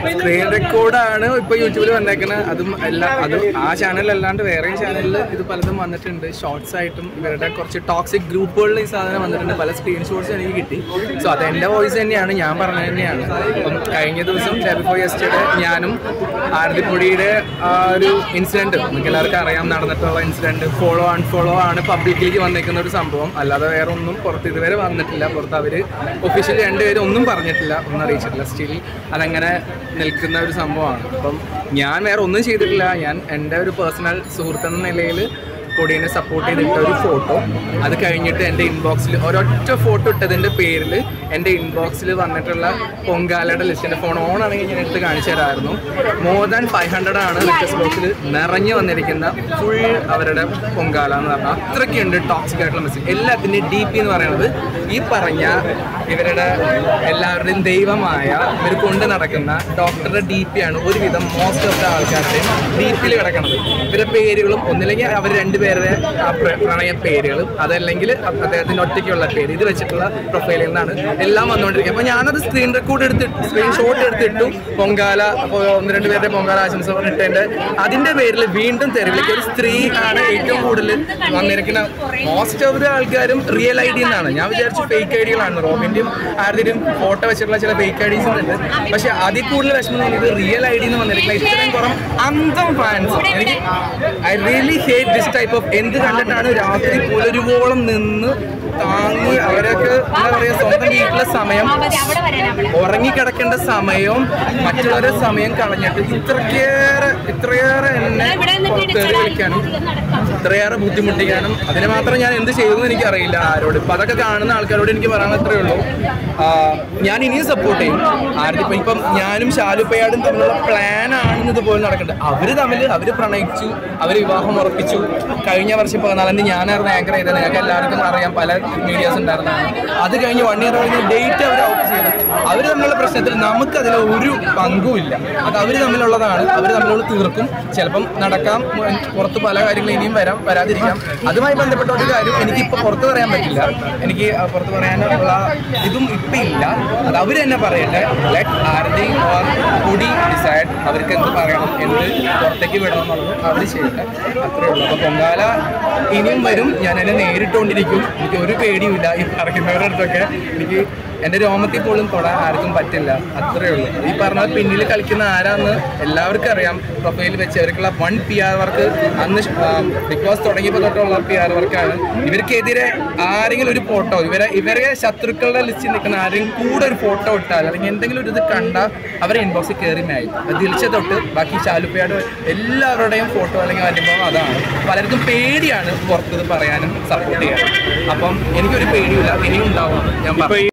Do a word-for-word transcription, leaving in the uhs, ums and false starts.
Screen റെക്കോർഡാണ് ഇപ്പോൾ യൂട്യൂബിൽ വന്നേക്കുന്നത്. അതും എല്ലാ അത് ആ ചാനലല്ലാണ്ട് വേറെയും ചാനലിൽ ഇത് പലതും വന്നിട്ടുണ്ട്. ഷോർട്സ് ആയിട്ടും ഇവരുടെ കുറച്ച് ടോക്സിക് ഗ്രൂപ്പുകളിൽ ഈ സാധനം വന്നിട്ടുണ്ട്. പല സ്ക്രീൻഷോട്ട്സ് എനിക്ക് കിട്ടി. സോ അത് എൻ്റെ വോയിസ് തന്നെയാണ്, ഞാൻ പറഞ്ഞത് തന്നെയാണ്. അപ്പം കഴിഞ്ഞ ദിവസം ഡേ ബിഫോർ യെസ്റ്റർഡേ ഞാനും ആരതിപ്പൊടിയുടെ ആ ഒരു ഇൻസിഡൻറ്റ് നമുക്ക് എല്ലാവർക്കും അറിയാം, നടന്നിട്ടുള്ള ഇൻസിഡൻറ്റ് ഫോളോ അൺഫോളോ ആണ് പബ്ലിക്കിലേക്ക് വന്നേക്കുന്ന ഒരു സംഭവം. അല്ലാതെ വേറെ ഒന്നും പുറത്ത് ഇതുവരെ വന്നിട്ടില്ല. പുറത്ത് അവർ ഒഫീഷ്യലി രണ്ടുപേരും ഒന്നും പറഞ്ഞിട്ടില്ല, ഒന്നും അറിയിച്ചിട്ടില്ല. സ്റ്റിൽ അതങ്ങനെ നിൽക്കുന്ന ഒരു സംഭവമാണ്. അപ്പം ഞാൻ വേറെ ഒന്നും ചെയ്തിട്ടില്ല. ഞാൻ എൻ്റെ ഒരു പേഴ്സണൽ സുഹൃത്തെന്ന നിലയിൽ പൊടീനെ സപ്പോർട്ട് ചെയ്തിട്ട ഒരു ഫോട്ടോ, അത് കഴിഞ്ഞിട്ട് എൻ്റെ ഇൻബോക്സിൽ ഒരൊറ്റ ഫോട്ടോ ഇട്ടതിൻ്റെ പേരിൽ എൻ്റെ ഇൻബോക്സിൽ വന്നിട്ടുള്ള പൊങ്കാലയുടെ ലിസ്റ്റ്, എൻ്റെ ഫോൺ ഓൺ ആണെങ്കിൽ ഞാൻ എടുത്ത് കാണിച്ചു തരാമായിരുന്നു. മോർ ദാൻ ഫൈവ് ഹൺഡ്രഡ് ആണ് റിക്വസ്റ്റ് ബോക്സിൽ നിറഞ്ഞു വന്നിരിക്കുന്ന ഫുൾ അവരുടെ പൊങ്കാല എന്ന് പറഞ്ഞാൽ അത്രയ്ക്കുണ്ട് ടോക്സിക് ആയിട്ടുള്ള മെസ്സേജ്. എല്ലാത്തിൻ്റെയും ഡി പി എന്ന് പറയുന്നത് ഈ പറഞ്ഞ ഇവരുടെ എല്ലാവരുടെയും ദൈവമായ ഇവർ കൊണ്ട് നടക്കുന്ന ഡോക്ടറുടെ ഡി പി ആണ് ഒരുവിധം മോസ്റ്റ് ഓഫ് ദ ആൾക്കാരുടെയും ഡി പിയിൽ കിടക്കുന്നത്. ഇവരുടെ പേരുകളും ഒന്നില്ലെങ്കിൽ അവർ രണ്ടുപേരുടെ ആ പ്രണയ പേരുകളും അതല്ലെങ്കിൽ അദ്ദേഹത്തിൻ്റെ ഒറ്റയ്ക്കുള്ള പേര് ഇത് വെച്ചിട്ടുള്ള പ്രൊഫൈലിൽ നിന്നാണ് എല്ലാം വന്നുകൊണ്ടിരിക്കുന്നത്. അപ്പോൾ ഞാനത് സ്ക്രീൻ റെക്കോർഡ് എടുത്തിട്ട് സ്ക്രീൻഷോട്ട് എടുത്തിട്ടു. പൊങ്കാല അപ്പോൾ ഒന്ന് രണ്ട് പേരുടെ പൊങ്കാല ആശംസ പറഞ്ഞിട്ട് അതിൻ്റെ പേരിൽ വീണ്ടും തെരുവിലേക്ക് ഒരു സ്ത്രീ ആണ് ഏറ്റവും കൂടുതൽ വന്നിരിക്കുന്ന. മോസ്റ്റ് ഓഫ് ദ ആൾക്കാരും റിയൽ ഐ ഡി എന്നാണ്. ഞാൻ വിചാരിച്ചു ഫേക്ക് ഐ ഡികളാണ്. റോബിൻ്റെയും ആരുടെയും ഫോട്ടോ വെച്ചിട്ടുള്ള ചില ഫേക്ക് ഐ ഡീസ് ഉണ്ട്. പക്ഷെ അതിൽ കൂടുതൽ വിഷമം ഇത് റിയൽ ഐ ഡി എന്ന് വന്നിരിക്കുന്നത്. ഇത്രയും കുറം അന്തം ഫാൻസ്. എനിക്ക് I really hate this type of. എന്ത് കണ്ടിട്ടാണ് രാത്രി പുലരുവോളം നിന്ന് താങ്ങി അവരൊക്കെ എന്താ പറയുക, സ്വന്തം വീട്ടിലെ സമയം ഉറങ്ങിക്കിടക്കേണ്ട സമയവും മറ്റുള്ളവരുടെ സമയം കളഞ്ഞിട്ട് ഇത്രയേറെ ഇത്രയേറെ എന്നെ തെറി വിളിക്കാനും ഇത്രയേറെ ബുദ്ധിമുട്ടിക്കാനും അതിന് മാത്രം ഞാൻ എന്ത് ചെയ്തെന്ന് എനിക്കറിയില്ല ആരോട്. ഇപ്പം അതൊക്കെ കാണുന്ന ആൾക്കാരോട് എനിക്ക് പറയാൻ അത്രയേ ഉള്ളൂ. ഞാൻ ഇനിയും സപ്പോർട്ട് ചെയ്യും. ആരുടെ ഇപ്പം ഞാനും ശാലുപ്പയാടും തമ്മിലുള്ള പ്ലാൻ ആണെന്നത് പോലെ നടക്കട്ടെ. അവർ തമ്മിൽ അവർ പ്രണയിച്ചു, അവർ വിവാഹം ഉറപ്പിച്ചു. കഴിഞ്ഞ വർഷം പതിനാലാം തീയതി ഞാനായിരുന്നു ആങ്കർ ചെയ്തത്. ഞങ്ങൾക്ക് എല്ലാവർക്കും അറിയാം, പല മീഡിയാസ് ഉണ്ടായിരുന്നതാണ്. അത് കഴിഞ്ഞ് വൺ ഇയർ കഴിഞ്ഞ് ഡേറ്റ് അവർ ഔട്ട് ചെയ്തു. അവർ തമ്മിലുള്ള പ്രശ്നത്തിൽ നമുക്കതിൽ ഒരു പങ്കുമില്ല. അത് അവർ തമ്മിലുള്ളതാണ്. അവർ തമ്മിലുള്ള തീർക്കും. ചിലപ്പം നടക്കാം, പുറത്ത് പല കാര്യങ്ങളും ഇനിയും വരാം, വരാതിരിക്കാം. അതുമായി ബന്ധപ്പെട്ട ഒരു കാര്യം എനിക്കിപ്പോൾ പുറത്ത് പറയാൻ പറ്റില്ല. എനിക്ക് പുറത്ത് പറയാനുള്ള ഇതും ഇപ്പം ഇല്ല. അത് അവർ തന്നെ പറയട്ടെ. Let Arathi or Podi decide അവർക്ക് എന്ത് പറയണം, എന്ത് പുറത്തേക്ക് വിടണം എന്നുള്ളത് അവർ ചെയ്യട്ടെ. അത്രയേ ഉള്ളൂ. അപ്പോൾ പൊങ്കാല ഇനിയും വരും. ഞാൻ എന്നെ നേരിട്ടുകൊണ്ടിരിക്കും. എനിക്ക് ഒരു പേടിയുമില്ല. ഈ പറയുന്നവരുടെ അടുത്തൊക്കെ എനിക്ക് എൻ്റെ രോമത്തിൽ പോലും തൊടാൻ ആർക്കും പറ്റില്ല. അത്രയേ ഉള്ളൂ. ഈ പറഞ്ഞ പിന്നിൽ കളിക്കുന്ന ആരാന്ന് എല്ലാവർക്കും അറിയാം. പ്രൊഫൈൽ വെച്ച് അവർക്കുള്ള വൺ പി ആർ വർക്ക് അന്ന് ബിഗ് ബോസ് തുടങ്ങിയപ്പോൾ തൊട്ടുള്ള പി ആർ വർക്കാണ്. ഇവർക്കെതിരെ ആരെങ്കിലും ഒരു ഫോട്ടോ, ഇവരെ ഇവരെ ശത്രുക്കളുടെ ലിസ്റ്റിൽ നിൽക്കുന്ന ആരെങ്കിലും കൂടെ ഒരു ഫോട്ടോ ഇട്ടാൽ അല്ലെങ്കിൽ എന്തെങ്കിലും ഒരു ഇത് കണ്ടാൽ അവരെ ഇൻബോക്സിൽ കയറി മായി. അത് ദിൽച്ച തൊട്ട് ബാക്കി ശാലുപ്പയാട് എല്ലാവരുടെയും ഫോട്ടോ അല്ലെങ്കിൽ അനുഭവം അതാണ്. പലർക്കും പേടിയാണ് പുറത്തത് പറയാനും സപ്പോർട്ട് ചെയ്യാനും. അപ്പം എനിക്കൊരു പേടിയില്ല, ഇനിയും ഉണ്ടാവും. ഞാൻ പറയും.